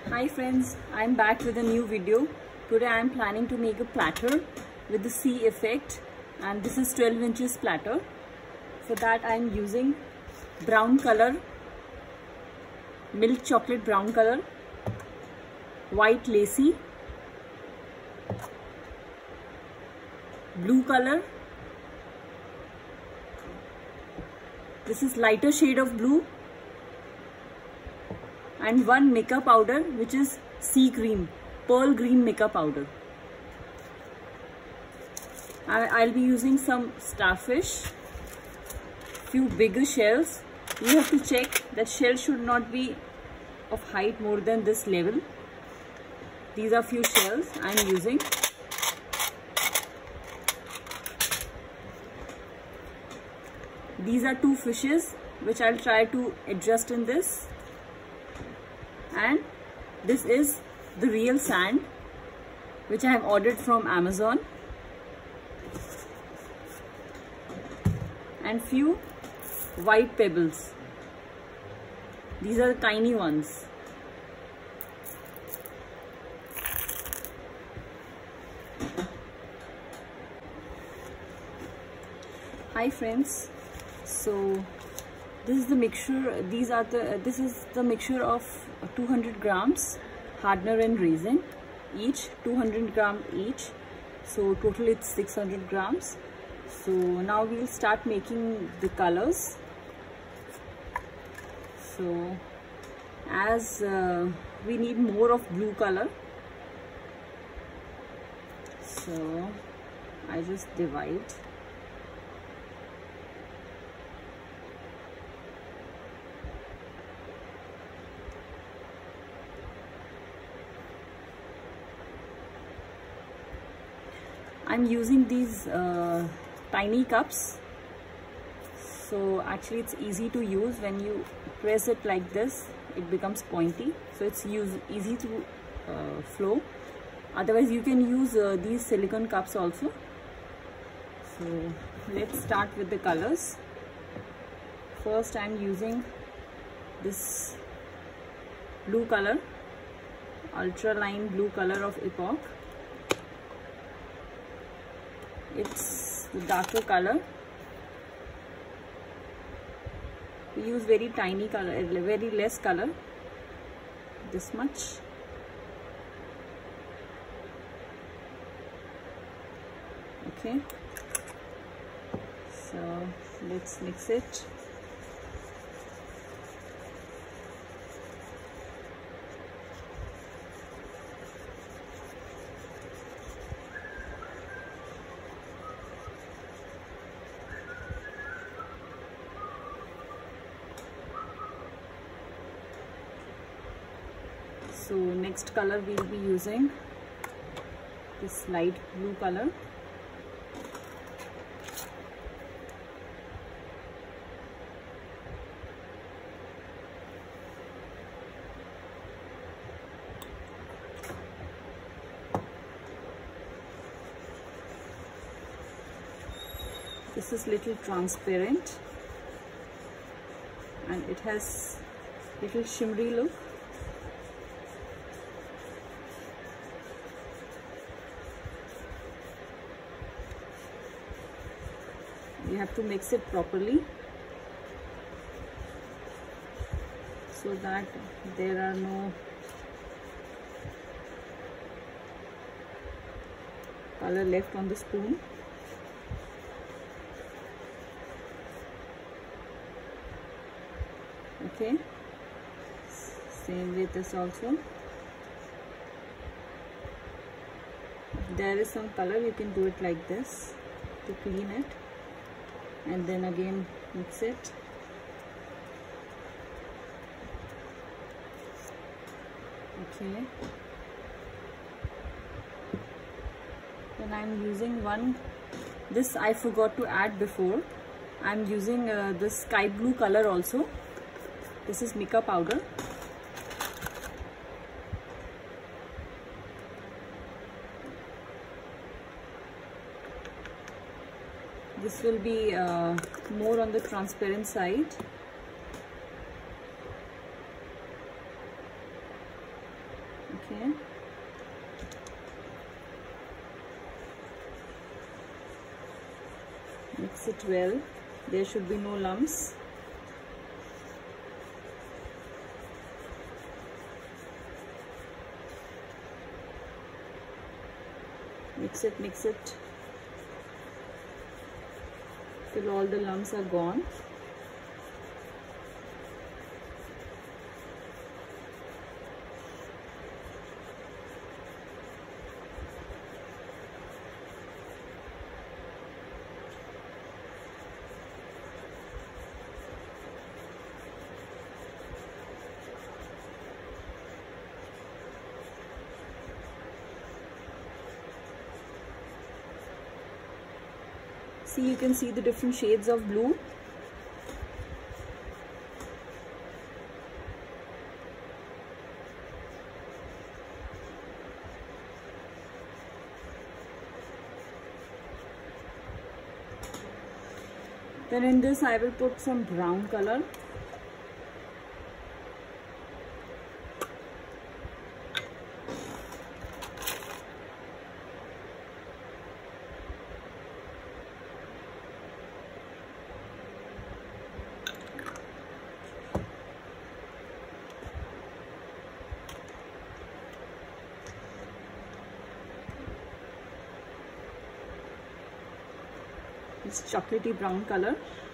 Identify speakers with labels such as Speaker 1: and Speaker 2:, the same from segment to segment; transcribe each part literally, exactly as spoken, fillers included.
Speaker 1: Hi friends, I am back with a new video. Today I am planning to make a platter with the sea effect, and this is twelve inches platter. For that I am using brown color, milk chocolate brown color, white lacy, blue color, this is lighter shade of blue, and one mica powder which is sea green, pearl green mica powder. I, I'll be using some starfish, few bigger shells. You have to check that shell should not be of height more than this level. These are few shells I am using. These are two fishes which I'll try to adjust in this. And this is the real sand which I have ordered from Amazon, and few white pebbles. These are the tiny ones. Hi friends, so this is the mixture. These are the uh, this is the mixture of two hundred grams hardener and resin, each two hundred gram each, so total it's six hundred grams. So now we'll start making the colors. So as uh, we need more of blue color, so I just divide. I'm using these uh, tiny cups, so actually it's easy to use. When you press it like this, it becomes pointy, so it's use, easy to uh, flow. Otherwise you can use uh, these silicone cups also. So let's start with the colors. First I'm using this blue color, ultraline blue color of Epoch. It's the darker color. We use very tiny color, very less color, this much. Okay, so let's mix it. So next color we'll be using this light blue color. This is little transparent and it has little shimmery look. You have to mix it properly so that there are no color left on the spoon. Okay, same with this also. If there is some color, you can do it like this to clean it, and then again mix it. Okay, then I'm using one, this I forgot to add before. I'm using uh, this sky blue color also. This is mica powder. This will be uh, more on the transparent side. Okay. Mix it well. There should be no lumps. Mix it, mix it till all the lumps are gone. See, you can see the different shades of blue. Then in this I will put some brown color. It's chocolatey brown color,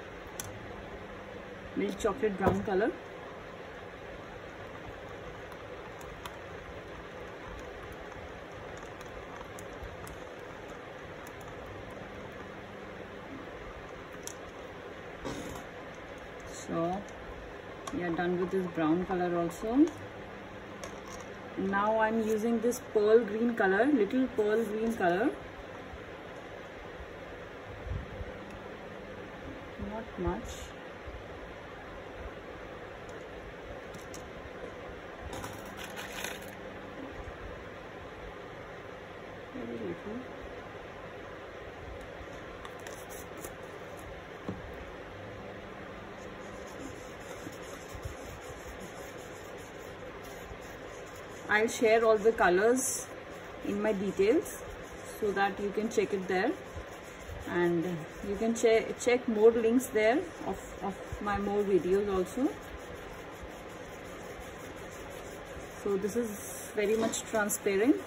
Speaker 1: milk chocolate brown color. So we are done with this brown color also. Now I'm using this pearl green color, little pearl green color. Not much. Very little. I'll share all the colors in my details so that you can check it there. And you can check check more links there of, of my more videos also. So this is very much transparent.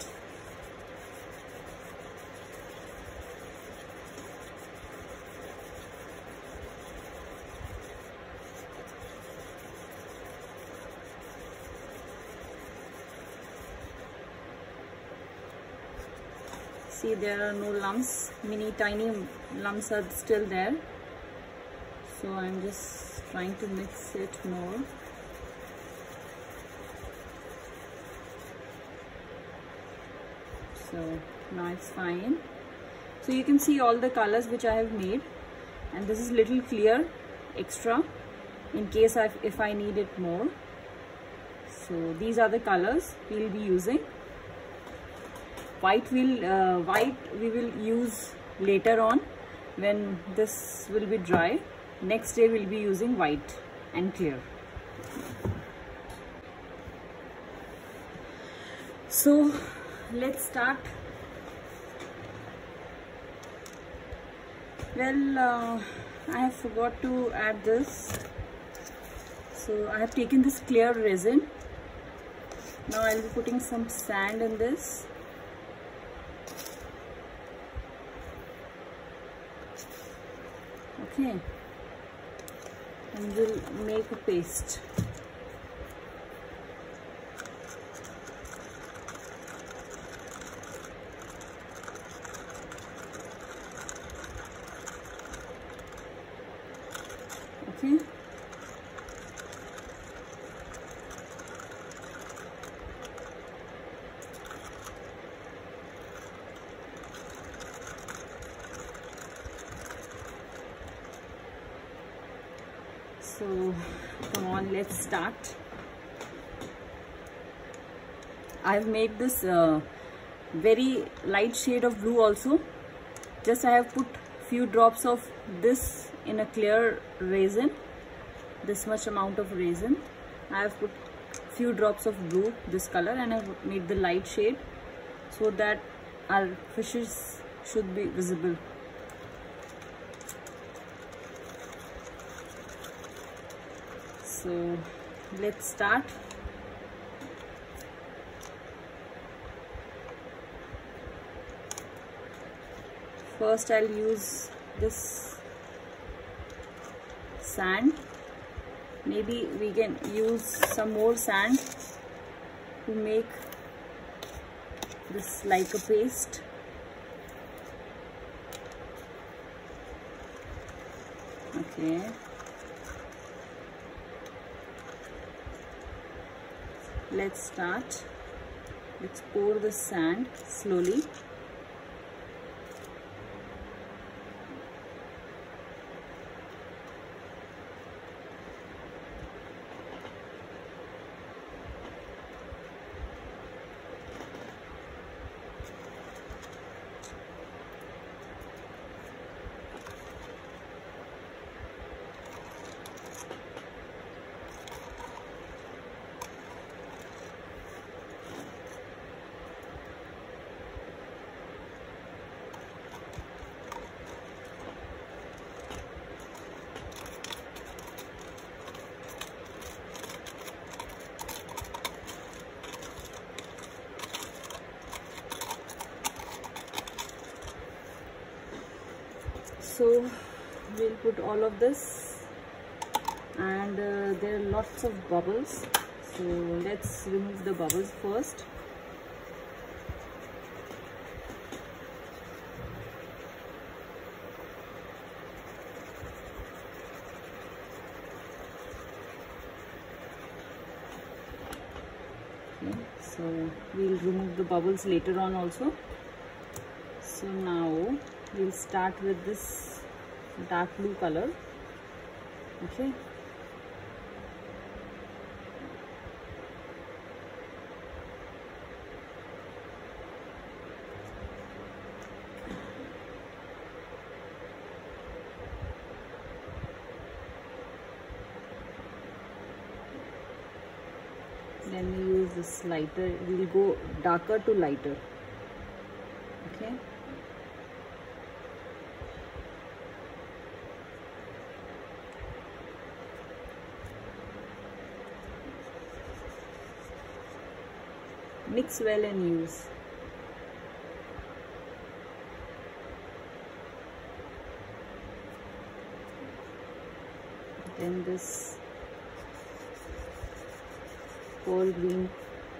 Speaker 1: See, there are no lumps, mini tiny lumps are still there. So I'm just trying to mix it more. So now it's fine. So you can see all the colors which I have made, and this is little clear extra in case I, if I need it more. So these are the colors we will be using. White will uh, white we will use later on when this will be dry. Next day we'll be using white and clear. So let's start. Well, uh, I have forgot to add this. So I have taken this clear resin. Now I'll be putting some sand in this. Okay, and we'll make a paste. Okay. So come on, let's start. I've made this uh, very light shade of blue also. Just I have put few drops of this in a clear resin. This much amount of resin. I have put few drops of blue, this color, and I've made the light shade so that our fishes should be visible. So let's start. First I'll use this sand. Maybe we can use some more sand to make this like a paste. Okay. Let's start. Let's pour the sand slowly. So we'll put all of this, and uh, there are lots of bubbles, so let's remove the bubbles first. Okay, so we'll remove the bubbles later on also. So now we'll start with this dark blue color. Okay. Then we use this lighter. We'll go darker to lighter. Okay. Mix well and use. Then this coral green.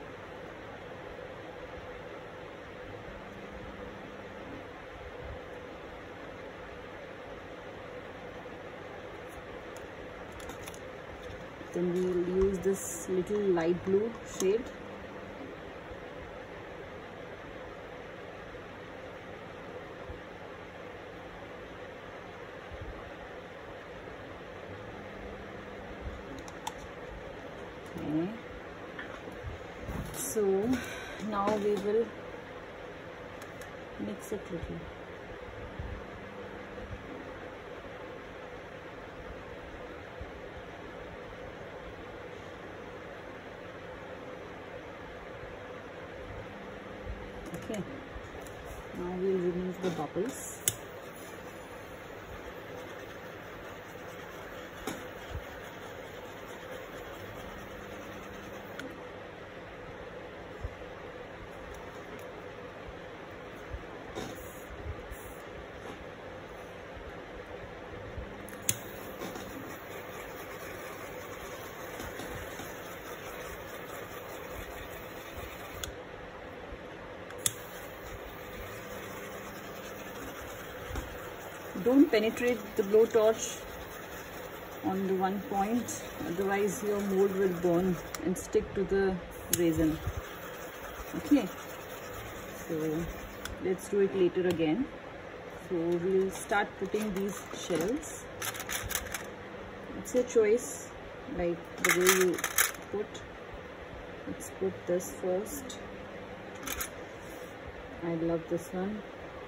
Speaker 1: Then we will use this little light blue shade. Okay. So now we will mix it little. Okay. Now we'll remove the bubbles. Don't penetrate the blowtorch on the one point, otherwise your mold will burn and stick to the resin. Okay, so let's do it later again. So we'll start putting these shells. It's your choice, like the way you put. Let's put this first. I love this one.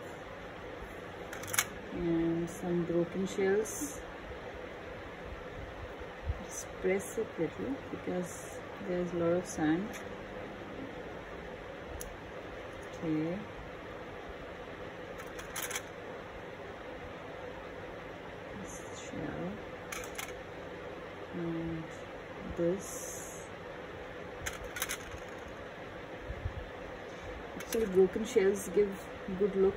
Speaker 1: And some broken shells. Just press it little because There's a lot of sand. Okay. This shell. And this. Actually, broken shells give good look.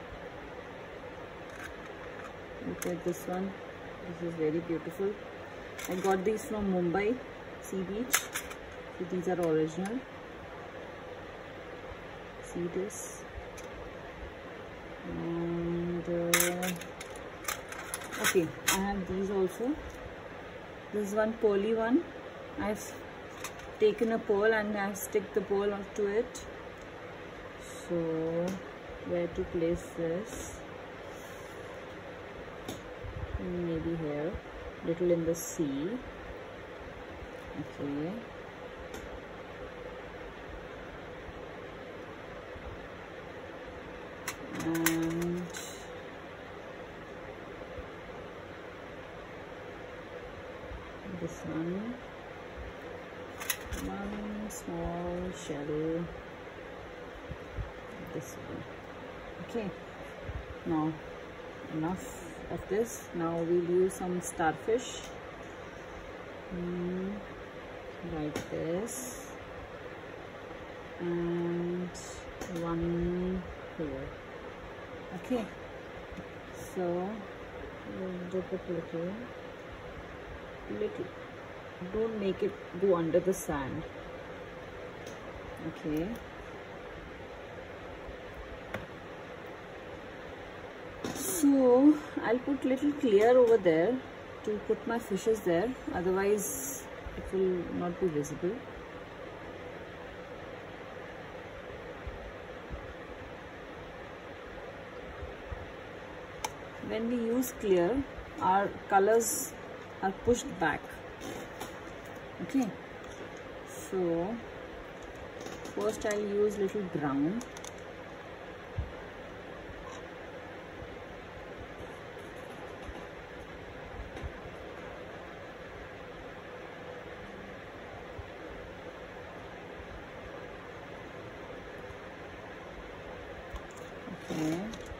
Speaker 1: Look at this one. This is very beautiful. I got these from Mumbai Sea Beach. So these are original. See this. And uh, okay, I have these also. This is one pearly one. I've taken a pearl and I've stick the pearl onto it. So where to place this? Maybe here, little in the sea. Okay. And this one, one small shell, this one. Okay, now enough of this. Now we'll use some starfish, mm, like this, and one here. Okay, so we'll dip it little, little. Don't make it go under the sand. Okay. So I'll put little clear over there to put my fishes there, otherwise it will not be visible. When we use clear, our colors are pushed back. Okay, so first I'll use little brown. Okay.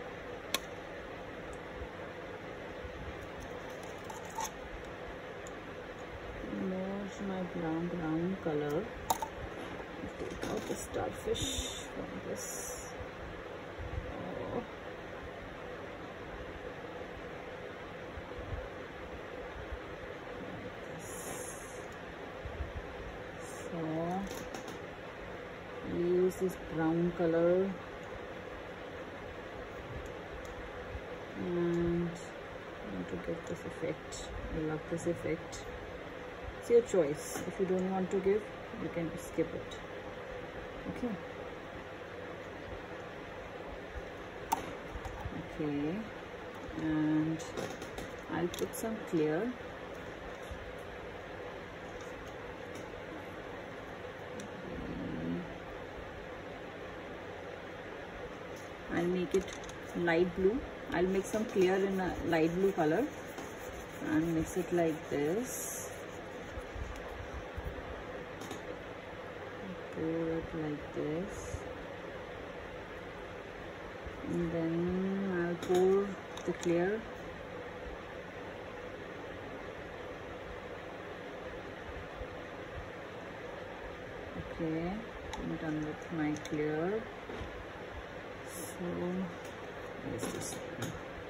Speaker 1: There's my brown brown color. Take out the starfish from this. Oh. Like this. So we use this brown color. And I want to get this effect. I love this effect. It's your choice. If you don't want to give, you can skip it. Okay. Okay. And I'll put some clear. I'll make it light blue. I'll make some clear in a light blue color and mix it like this. Pour it like this. And then I'll pour the clear. Okay, I'm done with my clear. So where's this one?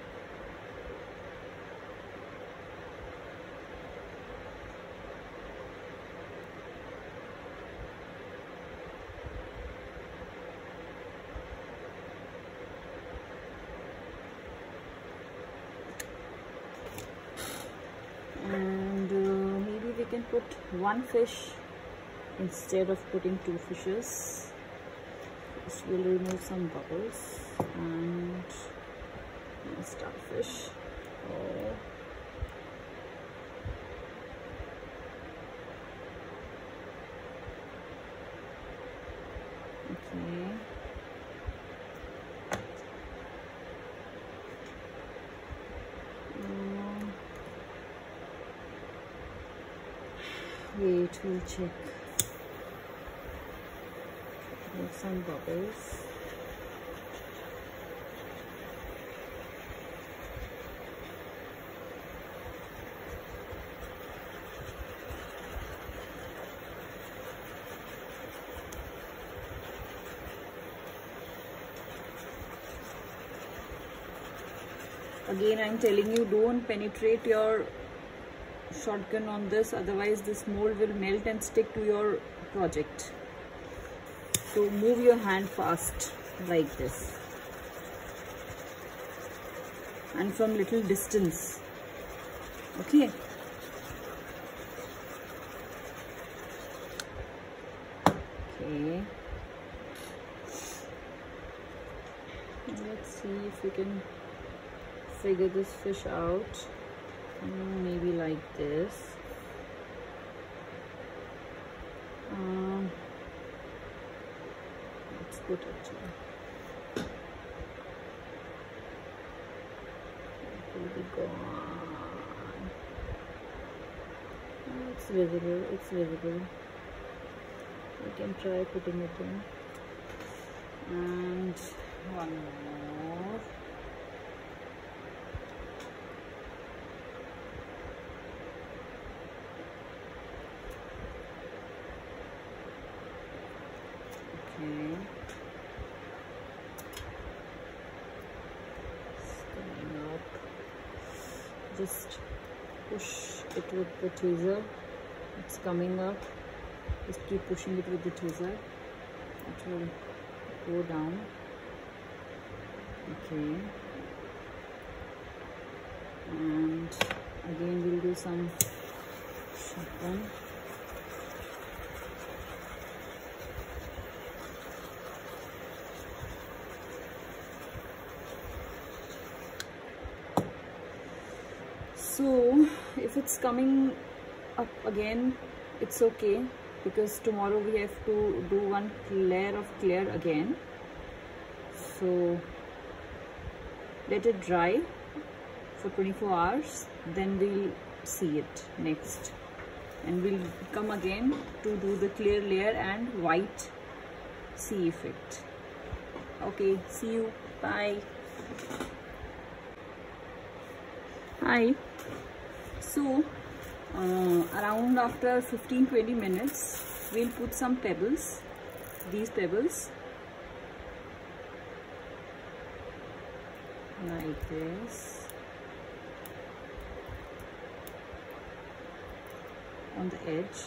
Speaker 1: And uh, maybe we can put one fish instead of putting two fishes. This will remove some bubbles. And starfish. Oh. Okay. Um, wait, we'll check. make some bubbles. Again, I'm telling you, don't penetrate your shotgun on this, otherwise this mold will melt and stick to your project. So move your hand fast like this and from little distance. Okay. Okay. Let's see if we can figure this fish out. Mm, maybe like this. Um, let's put it here. It will be gone. Oh, it's visible. It's visible. We can try putting it in. And one more. Okay. Coming up. Just push it with the tweezer. It's coming up. Just keep pushing it with the tweezer. It will go down. Okay. And again we'll do some shotgun. So if it's coming up again, it's okay, because tomorrow we have to do one layer of clear again. So let it dry for twenty-four hours, then we'll see it next, and we'll come again to do the clear layer and white sea effect. Okay, see you. Bye. Hi. So uh, around after fifteen to twenty minutes we'll put some pebbles, these pebbles like this on the edge.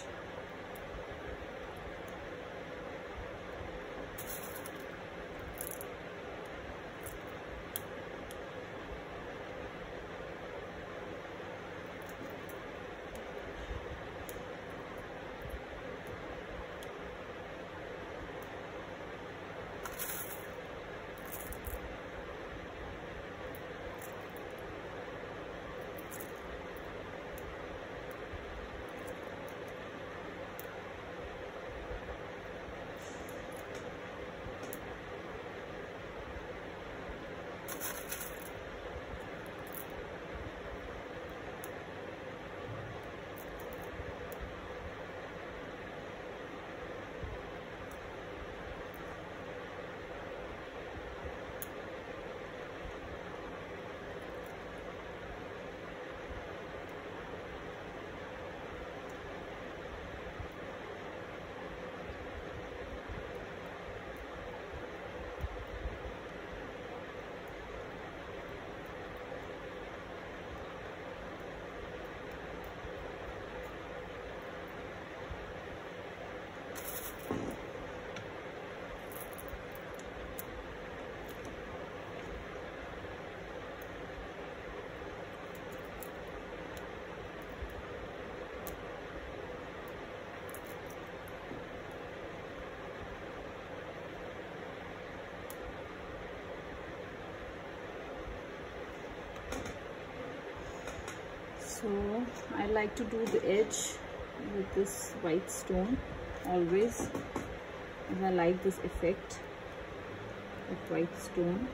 Speaker 1: So I like to do the edge with this white stone always, and I like this effect of white stone.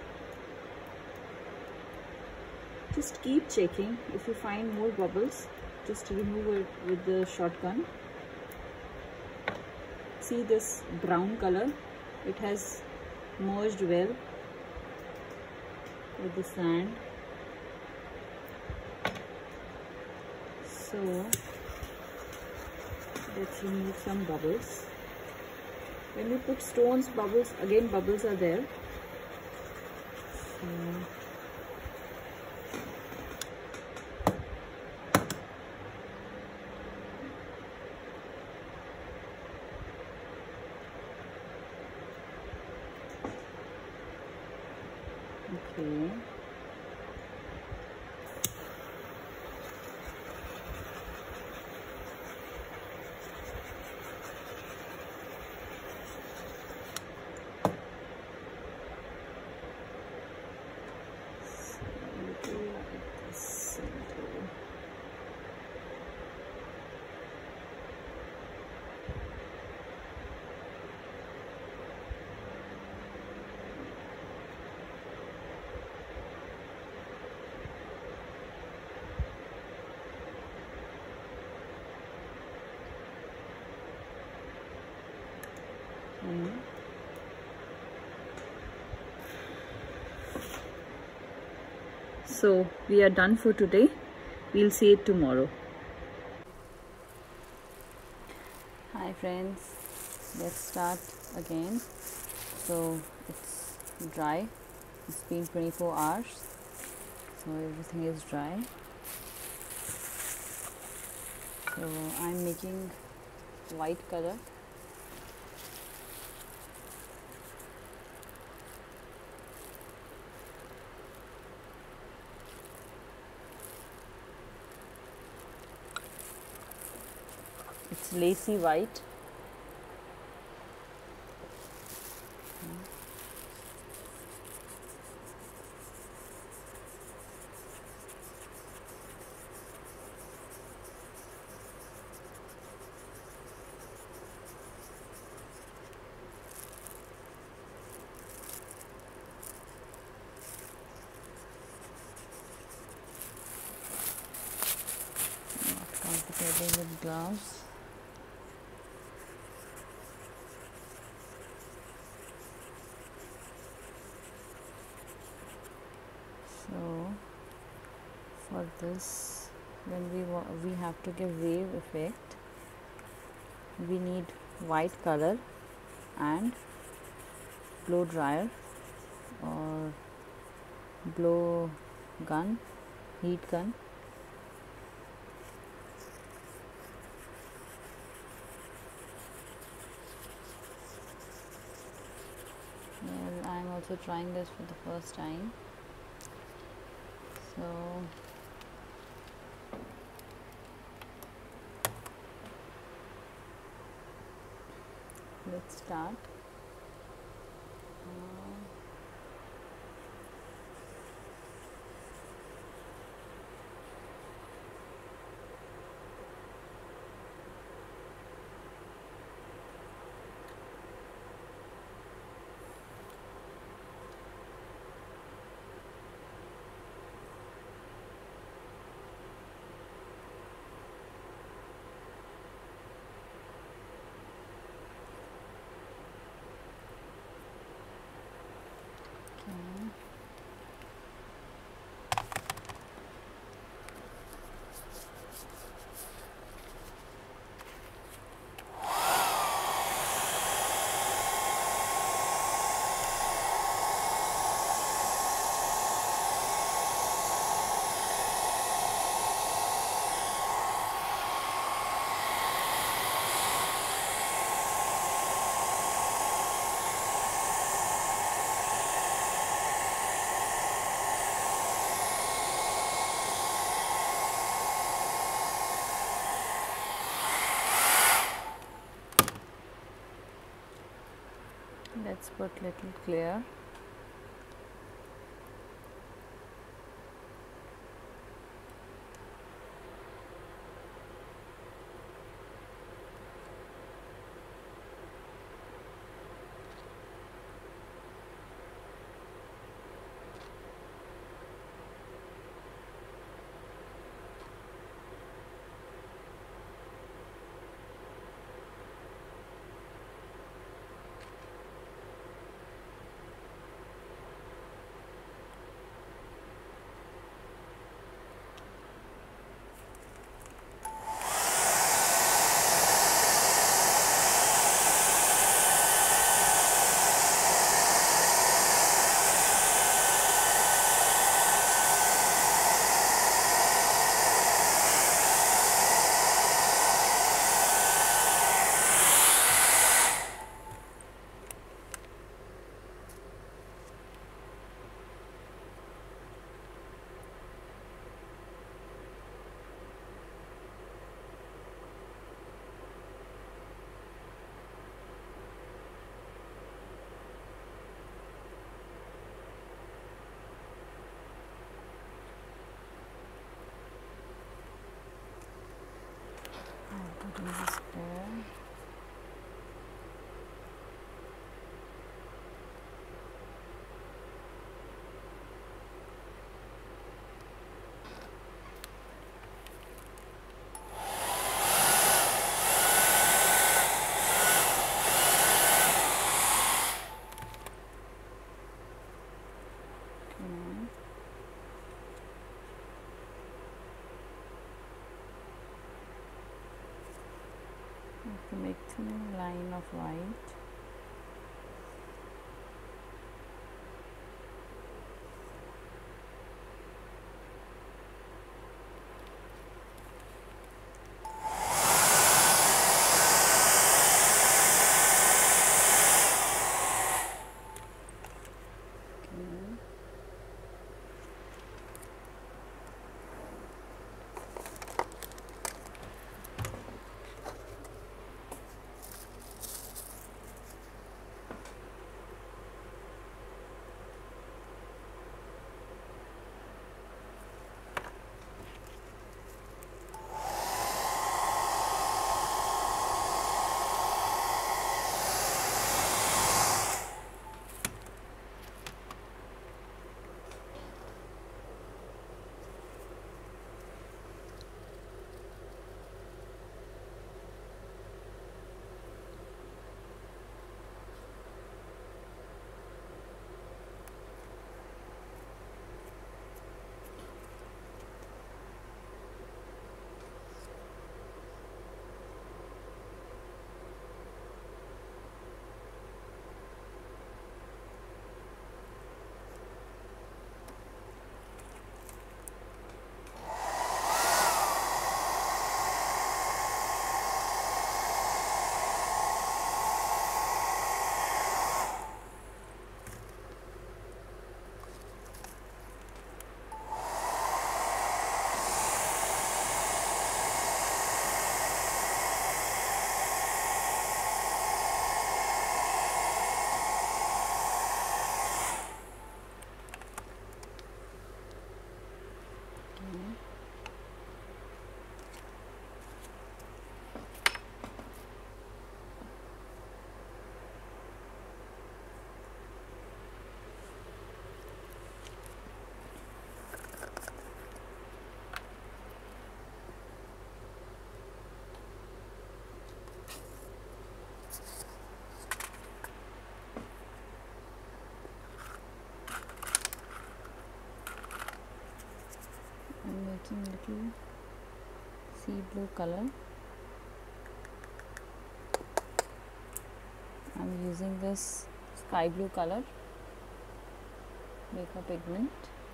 Speaker 1: Just keep checking. If you find more bubbles, just remove it with the shotgun. See this brown color? it has merged well with the sand. So let's remove some bubbles. When we put stones, bubbles again bubbles are there. So okay. Mm. So we are done for today. We'll see it tomorrow. Hi friends, let's start again. So it's dry. It's been twenty-four hours, so everything is dry. So I'm making white color. It's lacy white. Not comfortable with gloves. So for this, when we wa we have to give wave effect, we need white color and blow dryer or blow gun, heat gun. Well, I am also trying this for the first time. So let's start. Uh, let's put little clear. Cutting the square. To make thin line of white. Making little sea blue color. I'm using this sky blue color makeup pigment.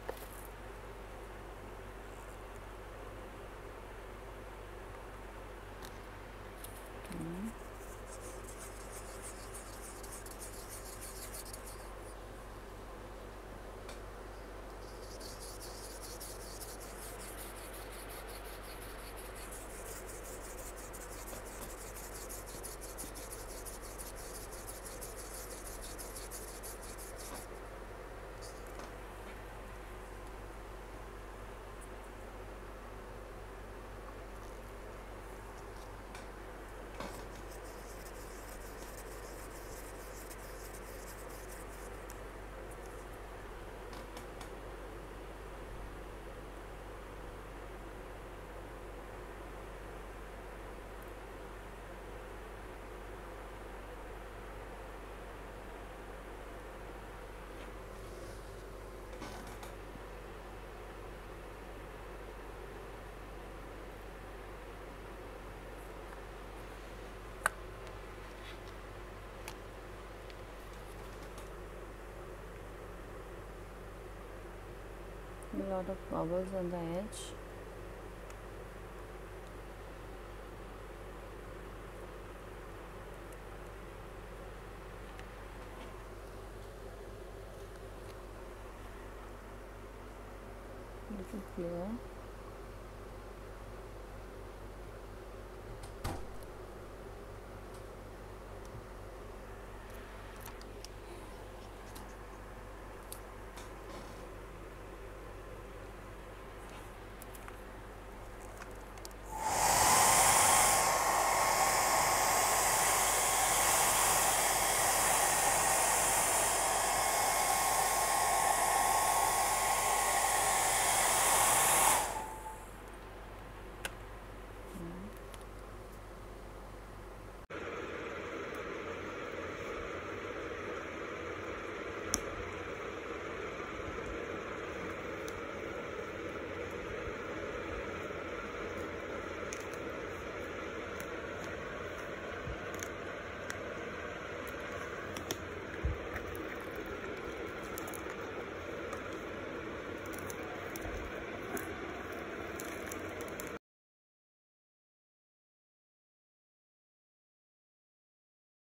Speaker 1: Okay. A lot of bubbles on the edge. Little clear.